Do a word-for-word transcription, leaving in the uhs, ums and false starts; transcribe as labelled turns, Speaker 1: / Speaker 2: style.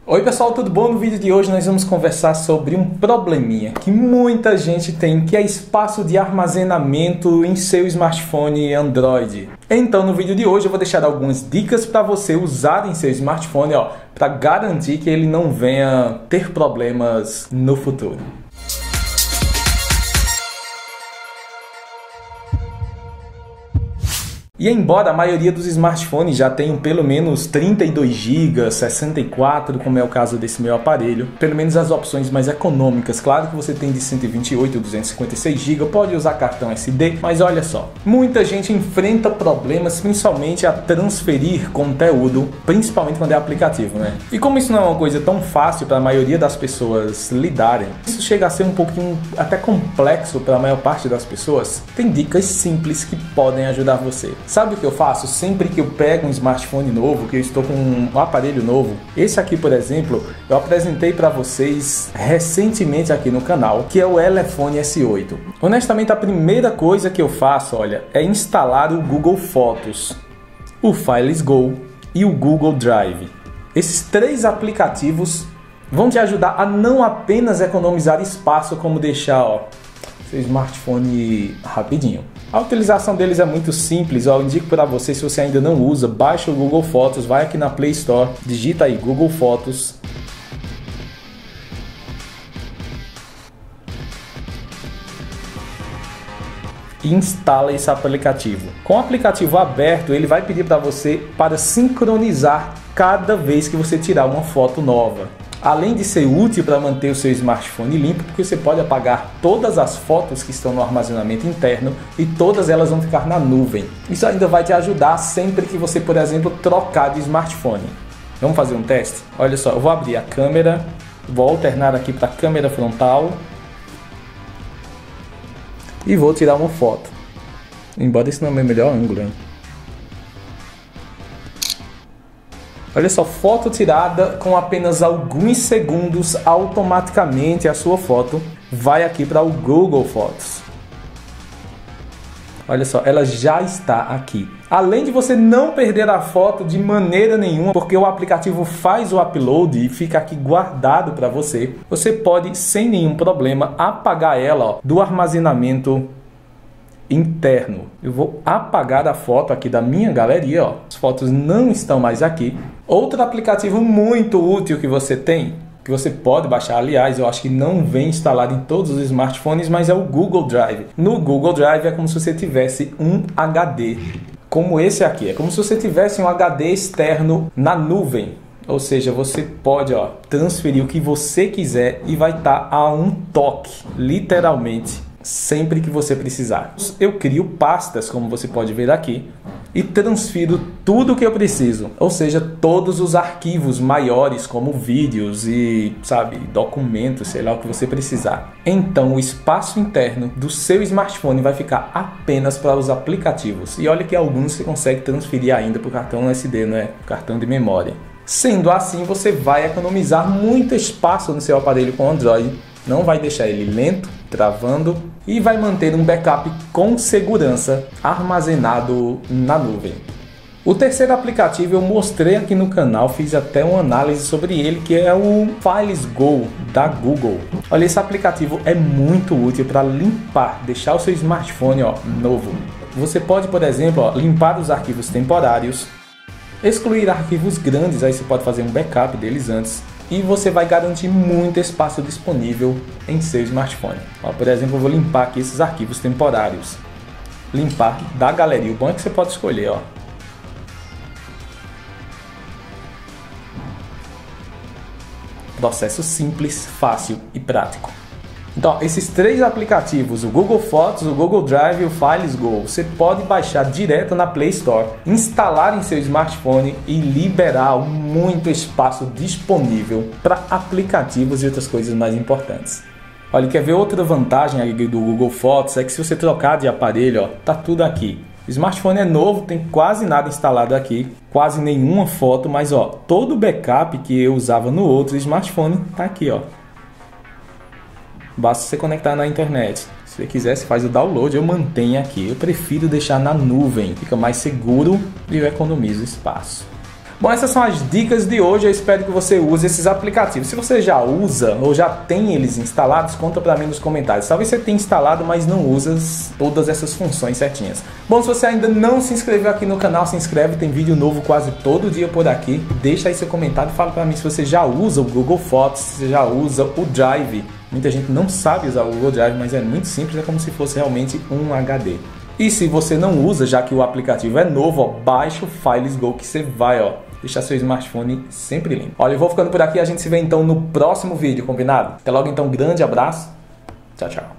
Speaker 1: Oi pessoal, tudo bom? No vídeo de hoje nós vamos conversar sobre um probleminha que muita gente tem, que é espaço de armazenamento em seu smartphone Android. Então no vídeo de hoje eu vou deixar algumas dicas para você usar em seu smartphone, ó, para garantir que ele não venha ter problemas no futuro. E embora a maioria dos smartphones já tenham pelo menos trinta e dois gigas, sessenta e quatro, como é o caso desse meu aparelho, pelo menos as opções mais econômicas, claro que você tem de cento e vinte e oito, duzentos e cinquenta e seis gigas, pode usar cartão S D, mas olha só, muita gente enfrenta problemas principalmente a transferir conteúdo, principalmente quando é aplicativo, né? E como isso não é uma coisa tão fácil para a maioria das pessoas lidarem, isso chega a ser um pouquinho até complexo para a maior parte das pessoas, tem dicas simples que podem ajudar você. Sabe o que eu faço? Sempre que eu pego um smartphone novo, que eu estou com um aparelho novo, esse aqui, por exemplo, eu apresentei para vocês recentemente aqui no canal, que é o Elefone S oito. Honestamente, a primeira coisa que eu faço, olha, é instalar o Google Fotos, o Files Go e o Google Drive. Esses três aplicativos vão te ajudar a não apenas economizar espaço, como deixar, ó, seu smartphone rapidinho. A utilização deles é muito simples, ó, eu indico para você, se você ainda não usa, baixa o Google Fotos, vai aqui na Play Store, digita aí Google Fotos. E instala esse aplicativo. Com o aplicativo aberto, ele vai pedir para você para sincronizar cada vez que você tirar uma foto nova. Além de ser útil para manter o seu smartphone limpo, porque você pode apagar todas as fotos que estão no armazenamento interno e todas elas vão ficar na nuvem. Isso ainda vai te ajudar sempre que você, por exemplo, trocar de smartphone. Vamos fazer um teste? Olha só, eu vou abrir a câmera, vou alternar aqui para a câmera frontal e vou tirar uma foto. Embora esse não é o meu melhor ângulo, hein? Olha só, foto tirada com apenas alguns segundos, automaticamente a sua foto vai aqui para o Google Fotos. Olha só, ela já está aqui. Além de você não perder a foto de maneira nenhuma, porque o aplicativo faz o upload e fica aqui guardado para você, você pode, sem nenhum problema, apagar ela, ó, do armazenamento interno. Eu vou apagar a foto aqui da minha galeria, ó. As fotos não estão mais aqui. Outro aplicativo muito útil que você tem, que você pode baixar, aliás, eu acho que não vem instalado em todos os smartphones, mas é o Google Drive. No Google Drive é como se você tivesse um H D, como esse aqui. É como se você tivesse um H D externo na nuvem. Ou seja, você pode, ó, transferir o que você quiser e vai estar a um toque, literalmente, sempre que você precisar. Eu crio pastas, como você pode ver aqui, e transfiro tudo o que eu preciso, ou seja, todos os arquivos maiores, como vídeos e, sabe, documentos, sei lá o que você precisar. Então o espaço interno do seu smartphone vai ficar apenas para os aplicativos. E olha que alguns você consegue transferir ainda para o cartão S D, né? Cartão de memória. Sendo assim, você vai economizar muito espaço no seu aparelho com Android, não vai deixar ele lento, travando, e vai manter um backup com segurança armazenado na nuvem. O terceiro aplicativo eu mostrei aqui no canal, fiz até uma análise sobre ele, que é o Files Go da Google. Olha, esse aplicativo é muito útil para limpar, deixar o seu smartphone, ó, novo. Você pode, por exemplo, ó, limpar os arquivos temporários, excluir arquivos grandes, aí você pode fazer um backup deles antes. E você vai garantir muito espaço disponível em seu smartphone. Ó, por exemplo, eu vou limpar aqui esses arquivos temporários. Limpar da galeria. O bom é que você pode escolher, ó. Processo simples, fácil e prático. Então, esses três aplicativos, o Google Fotos, o Google Drive e o Files Go, você pode baixar direto na Play Store, instalar em seu smartphone e liberar muito espaço disponível para aplicativos e outras coisas mais importantes. Olha, quer ver outra vantagem aí do Google Fotos? É que se você trocar de aparelho, ó, tá tudo aqui. O smartphone é novo, tem quase nada instalado aqui, quase nenhuma foto, mas ó, todo o backup que eu usava no outro smartphone tá aqui, ó. Basta você conectar na internet. Se você quiser, você faz o download, eu mantenho aqui. Eu prefiro deixar na nuvem, fica mais seguro e eu economizo espaço. Bom, essas são as dicas de hoje. Eu espero que você use esses aplicativos. Se você já usa ou já tem eles instalados, conta pra mim nos comentários. Talvez você tenha instalado, mas não usa todas essas funções certinhas. Bom, se você ainda não se inscreveu aqui no canal, se inscreve. Tem vídeo novo quase todo dia por aqui. Deixa aí seu comentário e fala pra mim se você já usa o Google Fotos, se você já usa o Drive. Muita gente não sabe usar o Google Drive, mas é muito simples, é como se fosse realmente um H D. E se você não usa, já que o aplicativo é novo, ó, baixa o Files Go que você vai, ó, deixar seu smartphone sempre limpo. Olha, eu vou ficando por aqui, a gente se vê então no próximo vídeo, combinado? Até logo então, grande abraço, tchau, tchau.